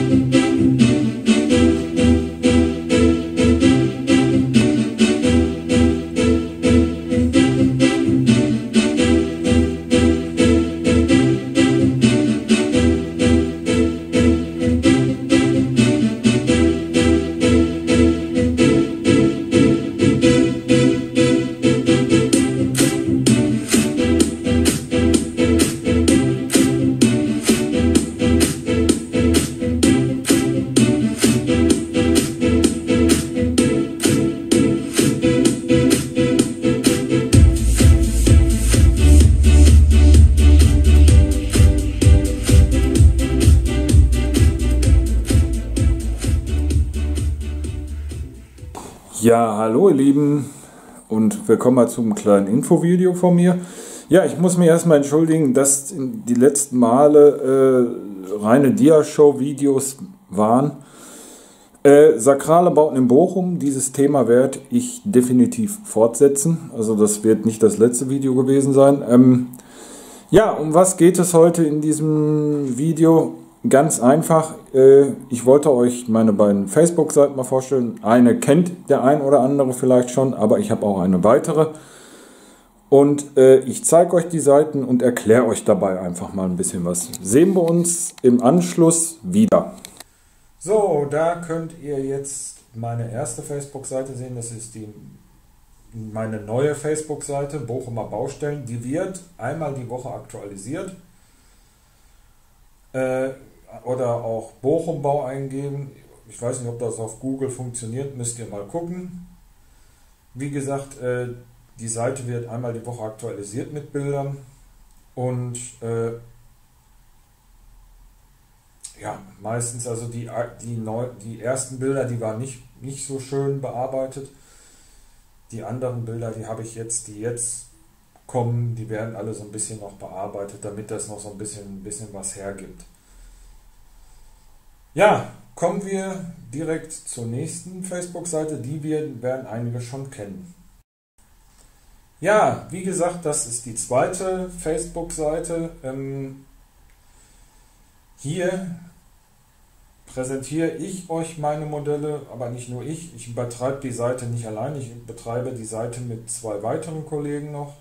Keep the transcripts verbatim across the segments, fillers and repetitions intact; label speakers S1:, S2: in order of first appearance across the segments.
S1: Ja, hallo ihr Lieben und willkommen mal zum kleinen Infovideo von mir. Ja, ich muss mich erstmal entschuldigen, dass die letzten Male äh, reine Dia-Show-Videos waren. Äh, sakrale Bauten in Bochum, dieses Thema werde ich definitiv fortsetzen. Also das wird nicht das letzte Video gewesen sein. Ähm, ja, um was geht es heute in diesem Video? Ganz einfach, äh, ich wollte euch meine beiden Facebook-Seiten mal vorstellen. Eine kennt der ein oder andere vielleicht schon, aber ich habe auch eine weitere. Und äh, ich zeige euch die Seiten und erkläre euch dabei einfach mal ein bisschen was. Sehen wir uns im Anschluss wieder. So, da könnt ihr jetzt meine erste Facebook-Seite sehen. Das ist die, meine neue Facebook-Seite, Bochumer Baustellen. Die wird einmal die Woche aktualisiert. Äh, oder auch Bochumbau eingeben. Ich weiß nicht, ob das auf Google funktioniert, müsst ihr mal gucken. Wie gesagt, äh, die Seite wird einmal die Woche aktualisiert mit Bildern und äh, ja, meistens also die, die, neu, die ersten Bilder, die waren nicht, nicht so schön bearbeitet. Die anderen Bilder, die habe ich jetzt, die jetzt kommen, die werden alle so ein bisschen noch bearbeitet, damit das noch so ein bisschen, ein bisschen was hergibt. Ja, kommen wir direkt zur nächsten Facebook-Seite, die wir, werden einige schon kennen. Ja, wie gesagt, das ist die zweite Facebook-Seite. Ähm, hier präsentiere ich euch meine Modelle, aber nicht nur ich. Ich betreibe die Seite nicht allein, ich betreibe die Seite mit zwei weiteren Kollegen noch.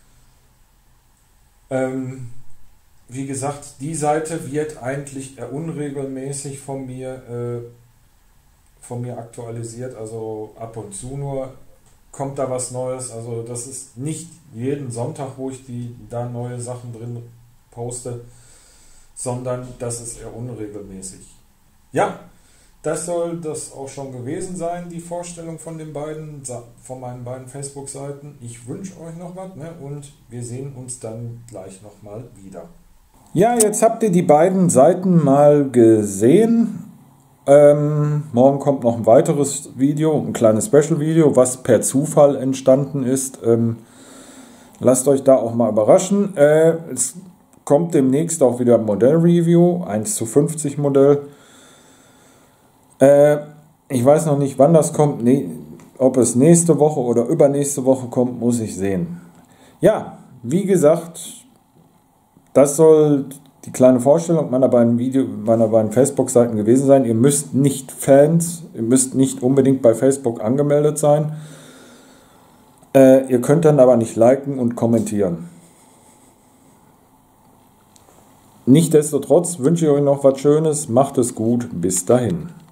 S1: Ähm, Wie gesagt, die Seite wird eigentlich eher unregelmäßig von mir, äh, von mir aktualisiert, also ab und zu nur kommt da was Neues. Also das ist nicht jeden Sonntag, wo ich die, da neue Sachen drin poste, sondern das ist eher unregelmäßig. Ja, das soll das auch schon gewesen sein, die Vorstellung von den beiden, von meinen beiden Facebook-Seiten. Ich wünsche euch noch was, ne? Und wir sehen uns dann gleich nochmal wieder. Ja, jetzt habt ihr die beiden Seiten mal gesehen. Ähm, morgen kommt noch ein weiteres Video, ein kleines Special-Video, was per Zufall entstanden ist. Ähm, lasst euch da auch mal überraschen. Äh, es kommt demnächst auch wieder ein Modell-Review, eins zu fünfzig Modell. Äh, ich weiß noch nicht, wann das kommt. Nee, ob es nächste Woche oder übernächste Woche kommt, muss ich sehen. Ja, wie gesagt, das soll die kleine Vorstellung meiner beiden Video, meiner beiden Facebook-Seiten gewesen sein. Ihr müsst nicht Fans, ihr müsst nicht unbedingt bei Facebook angemeldet sein. Äh, ihr könnt dann aber nicht liken und kommentieren. Nichtsdestotrotz wünsche ich euch noch was Schönes. Macht es gut. Bis dahin.